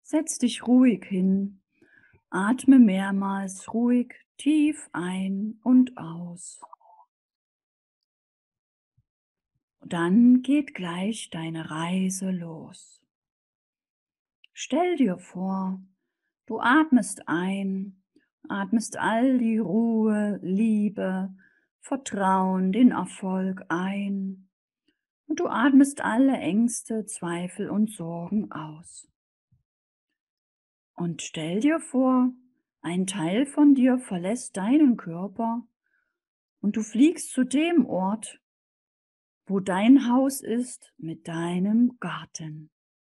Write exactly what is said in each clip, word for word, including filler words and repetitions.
Setz dich ruhig hin, atme mehrmals ruhig tief ein und aus. Dann geht gleich deine Reise los. Stell dir vor, du atmest ein, atmest all die Ruhe, Liebe, Vertrauen, den Erfolg ein und du atmest alle Ängste, Zweifel und Sorgen aus. Und stell dir vor, ein Teil von dir verlässt deinen Körper und du fliegst zu dem Ort, wo dein Haus ist mit deinem Garten.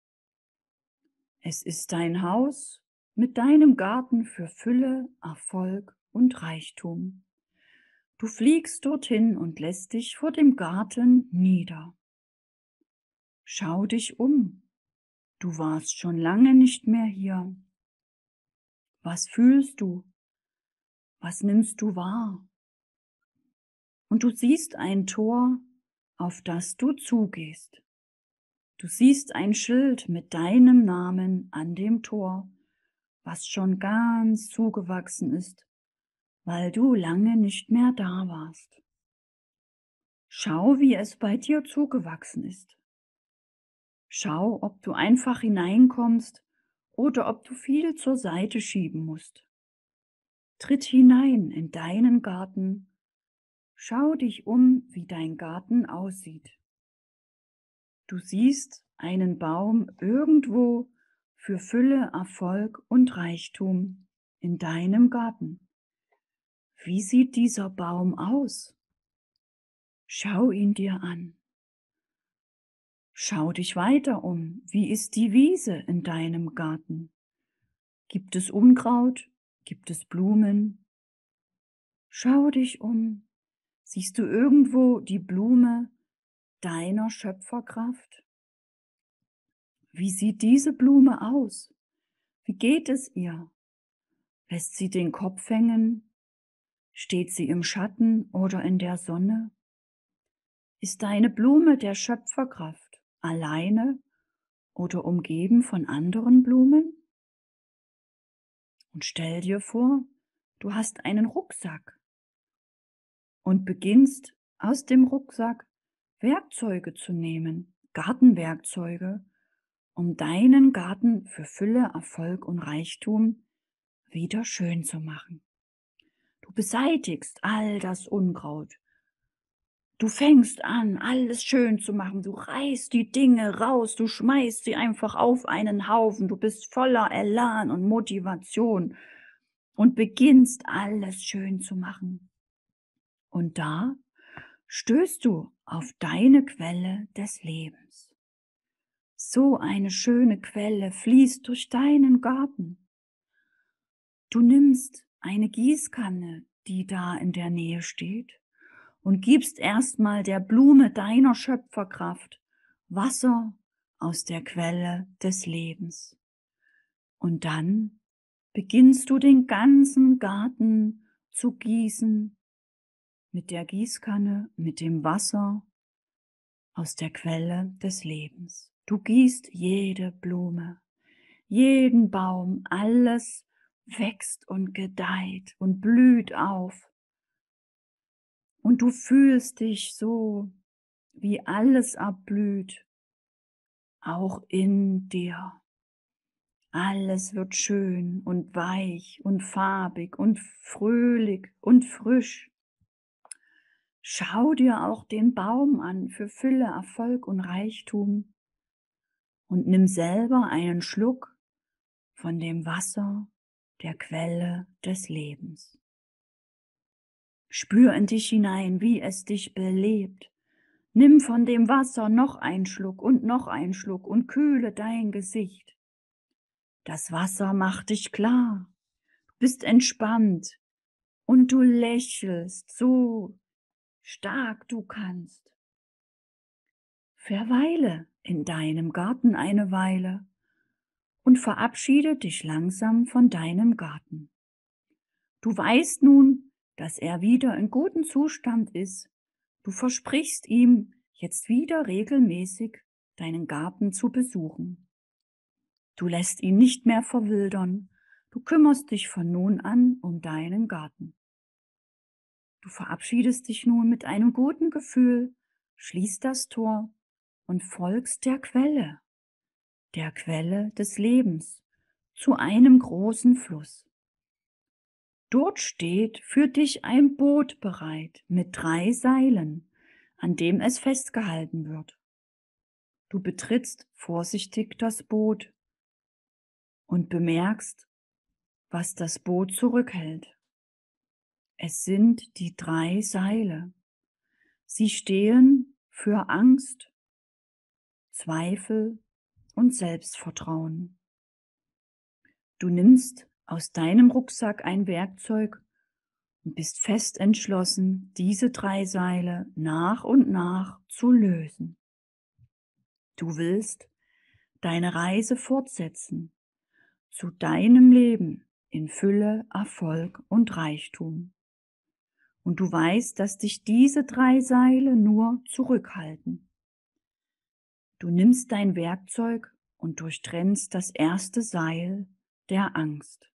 Es ist dein Haus mit deinem Garten für Fülle, Erfolg und Reichtum. Du fliegst dorthin und lässt dich vor dem Garten nieder. Schau dich um. Du warst schon lange nicht mehr hier. Was fühlst du? Was nimmst du wahr? Und du siehst ein Tor, auf das du zugehst. Du siehst ein Schild mit deinem Namen an dem Tor, was schon ganz zugewachsen ist, weil du lange nicht mehr da warst. Schau, wie es bei dir zugewachsen ist. Schau, ob du einfach hineinkommst oder ob du viel zur Seite schieben musst. Tritt hinein in deinen Garten. Schau dich um, wie dein Garten aussieht. Du siehst einen Baum irgendwo für Fülle, Erfolg und Reichtum in deinem Garten. Wie sieht dieser Baum aus? Schau ihn dir an. Schau dich weiter um. Wie ist die Wiese in deinem Garten? Gibt es Unkraut? Gibt es Blumen? Schau dich um. Siehst du irgendwo die Blume deiner Schöpferkraft? Wie sieht diese Blume aus? Wie geht es ihr? Lässt sie den Kopf hängen? Steht sie im Schatten oder in der Sonne? Ist deine Blume der Schöpferkraft alleine oder umgeben von anderen Blumen? Und stell dir vor, du hast einen Rucksack und beginnst aus dem Rucksack Werkzeuge zu nehmen, Gartenwerkzeuge, um deinen Garten für Fülle, Erfolg und Reichtum wieder schön zu machen. Du beseitigst all das Unkraut. Du fängst an, alles schön zu machen. Du reißt die Dinge raus, du schmeißt sie einfach auf einen Haufen. Du bist voller Elan und Motivation und beginnst alles schön zu machen. Und da stößt du auf deine Quelle des Lebens. So eine schöne Quelle fließt durch deinen Garten. Du nimmst eine Gießkanne, die da in der Nähe steht, und gibst erstmal der Blume deiner Schöpferkraft Wasser aus der Quelle des Lebens. Und dann beginnst du den ganzen Garten zu gießen mit der Gießkanne, mit dem Wasser aus der Quelle des Lebens. Du gießt jede Blume, jeden Baum, alles wächst und gedeiht und blüht auf. Und du fühlst dich so, wie alles abblüht, auch in dir. Alles wird schön und weich und farbig und fröhlich und frisch. Schau dir auch den Baum an für Fülle, Erfolg und Reichtum und nimm selber einen Schluck von dem Wasser der Quelle des Lebens. Spür in dich hinein, wie es dich belebt. Nimm von dem Wasser noch einen Schluck und noch einen Schluck und kühle dein Gesicht. Das Wasser macht dich klar, du bist entspannt und du lächelst so stark du kannst. Verweile in deinem Garten eine Weile und verabschiede dich langsam von deinem Garten. Du weißt nun, dass er wieder in gutem Zustand ist. Du versprichst ihm, jetzt wieder regelmäßig deinen Garten zu besuchen. Du lässt ihn nicht mehr verwildern. Du kümmerst dich von nun an um deinen Garten. Du verabschiedest dich nun mit einem guten Gefühl, schließt das Tor und folgst der Quelle, der Quelle des Lebens, zu einem großen Fluss. Dort steht für dich ein Boot bereit mit drei Seilen, an dem es festgehalten wird. Du betrittst vorsichtig das Boot und bemerkst, was das Boot zurückhält. Es sind die drei Seile. Sie stehen für Angst, Zweifel und Selbstvertrauen. Du nimmst aus deinem Rucksack ein Werkzeug und bist fest entschlossen, diese drei Seile nach und nach zu lösen. Du willst deine Reise fortsetzen zu deinem Leben in Fülle, Erfolg und Reichtum. Und du weißt, dass dich diese drei Seile nur zurückhalten. Du nimmst dein Werkzeug und durchtrennst das erste Seil der Angst.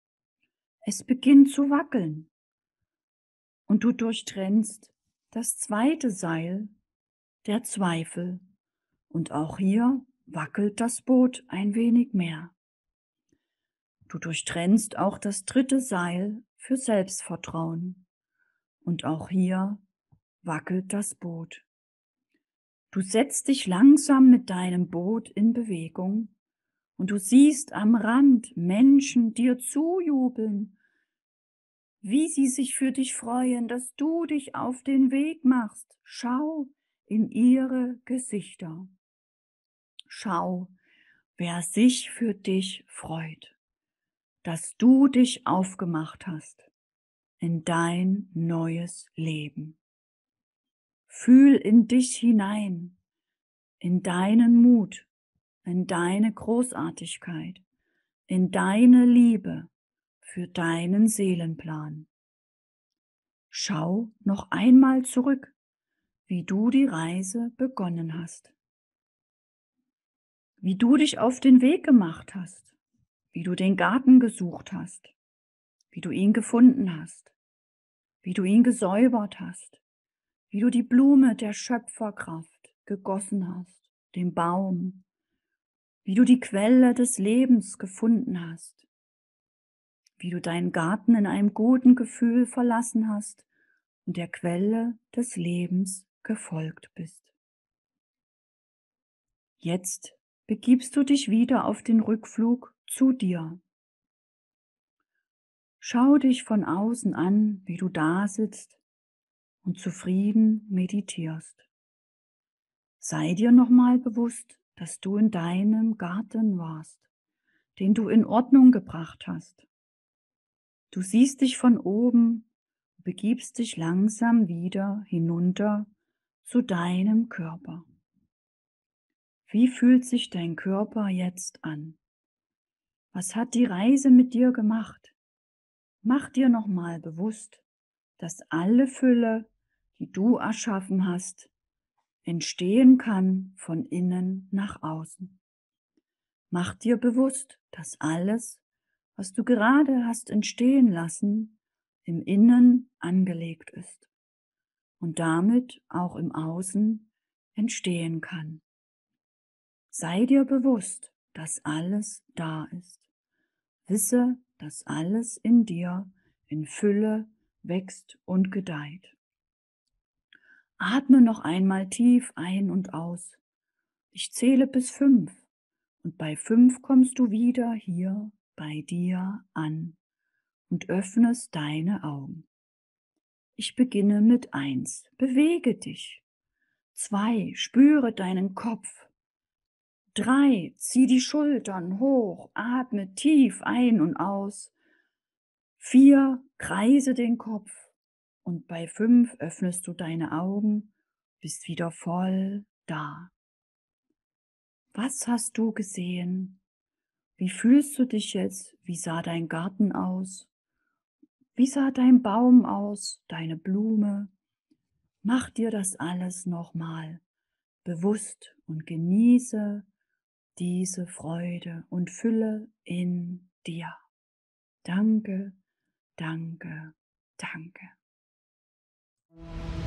Es beginnt zu wackeln und du durchtrennst das zweite Seil der Zweifel und auch hier wackelt das Boot ein wenig mehr. Du durchtrennst auch das dritte Seil für Selbstvertrauen und auch hier wackelt das Boot. Du setzt dich langsam mit deinem Boot in Bewegung und du siehst am Rand Menschen dir zujubeln, wie sie sich für dich freuen, dass du dich auf den Weg machst. Schau in ihre Gesichter. Schau, wer sich für dich freut, dass du dich aufgemacht hast in dein neues Leben. Fühl in dich hinein, in deinen Mut, in deine Großartigkeit, in deine Liebe für deinen Seelenplan. Schau noch einmal zurück, wie du die Reise begonnen hast, wie du dich auf den Weg gemacht hast, wie du den Garten gesucht hast, wie du ihn gefunden hast, wie du ihn gesäubert hast, wie du die Blume der Schöpferkraft gegossen hast, den Baum, wie du die Quelle des Lebens gefunden hast, wie du deinen Garten in einem guten Gefühl verlassen hast und der Quelle des Lebens gefolgt bist. Jetzt begibst du dich wieder auf den Rückflug zu dir. Schau dich von außen an, wie du da sitzt und zufrieden meditierst. Sei dir nochmal bewusst, dass du in deinem Garten warst, den du in Ordnung gebracht hast. Du siehst dich von oben, begibst dich langsam wieder hinunter zu deinem Körper. Wie fühlt sich dein Körper jetzt an? Was hat die Reise mit dir gemacht? Mach dir nochmal bewusst, dass alle Fülle, die du erschaffen hast, entstehen kann von innen nach außen. Mach dir bewusst, dass alles, was du gerade hast entstehen lassen, im Innen angelegt ist und damit auch im Außen entstehen kann. Sei dir bewusst, dass alles da ist. Wisse, dass alles in dir in Fülle wächst und gedeiht. Atme noch einmal tief ein und aus. Ich zähle bis fünf und bei fünf kommst du wieder hier bei dir an und öffnest deine Augen. Ich beginne mit eins. Bewege dich. Zwei. Spüre deinen Kopf. Drei. Zieh die Schultern hoch. Atme tief ein und aus. Vier. Kreise den Kopf. Und bei fünf öffnest du deine Augen, bist wieder voll da. Was hast du gesehen? Wie fühlst du dich jetzt? Wie sah dein Garten aus? Wie sah dein Baum aus? Deine Blume? Mach dir das alles nochmal bewusst und genieße diese Freude und Fülle in dir. Danke, danke, danke.